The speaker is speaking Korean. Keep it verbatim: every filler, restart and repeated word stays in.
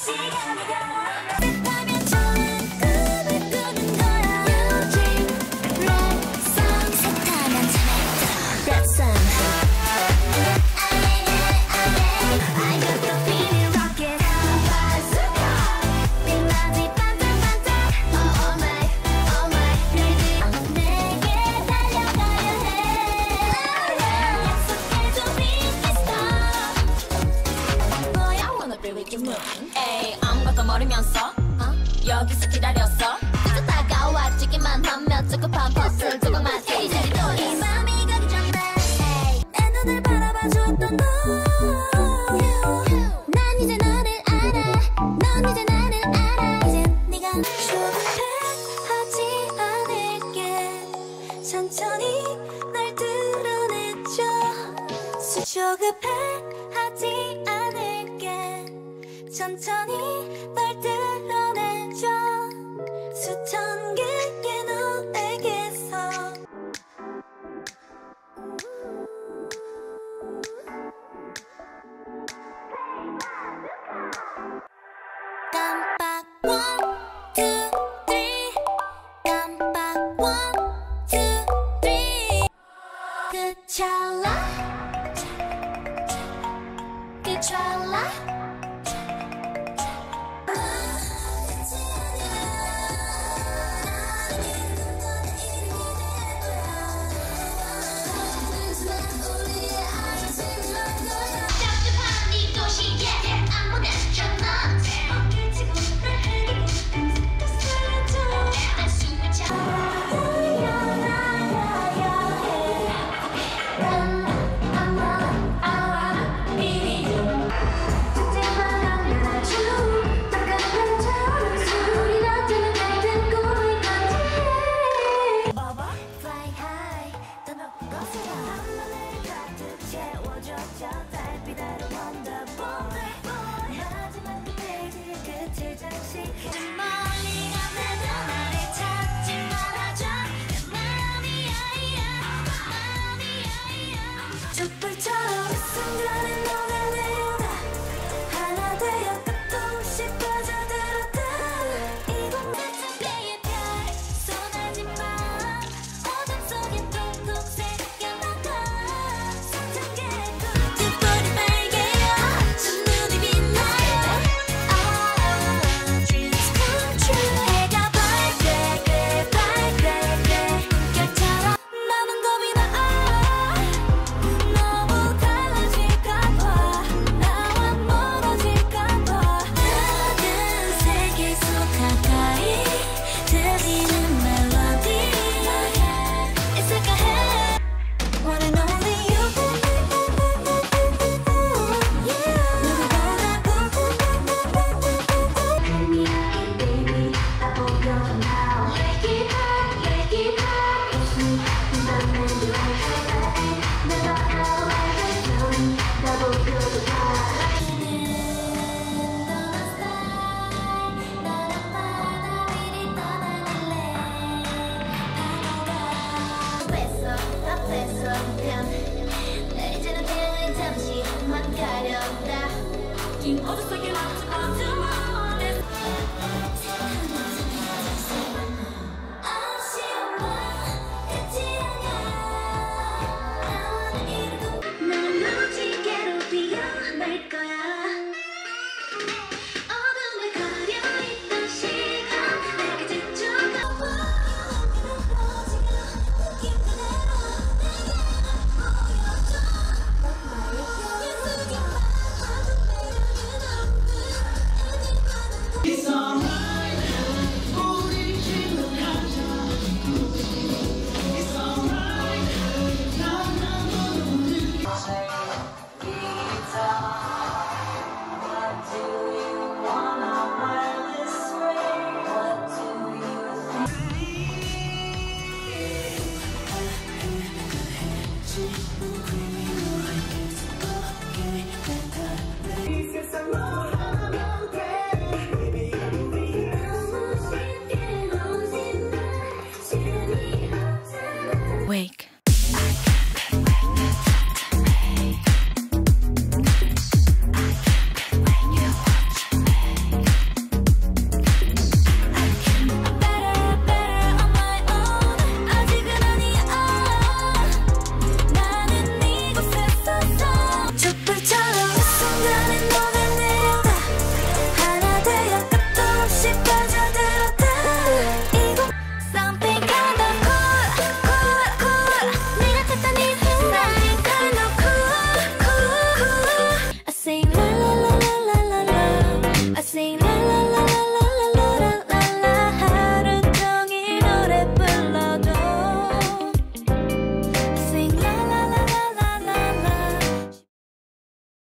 에이 아무것도 모르면서 어? 여기서 기다렸어. 계속 다가와주기만 하면 조급한 버스를 조금만 이제 이 맘이 가기 전에 내 눈을 바라봐 주었던 너. 난 이제 너를 알아. 넌 이제 나를 알아. 이젠 네가 조급해하지 않을게. 천천히 날 드러내줘. 조급해하지 않을게. 천천히 널 드러내줘. 수천 개의 눈에게서 깜빡 one two three 깜빡 one two three 끝찰나 끝찰나 촛불처럼 순간에 녹아내려가 하나 되어 끝도 없이 빠져들었다. 이곳 같은 배의 별 쏟아진 밤 어둠 속에 톡톡 새겨나가 삼천 개의 꿈 두 빨개요. 두 눈이 빛나요. Oh, dreams come true. 해가 밝게 밝게 물결처럼 나는 겁이 나. 내 이제는 태양을 잠시만 가려다. 긴 어둠 속에 멈춰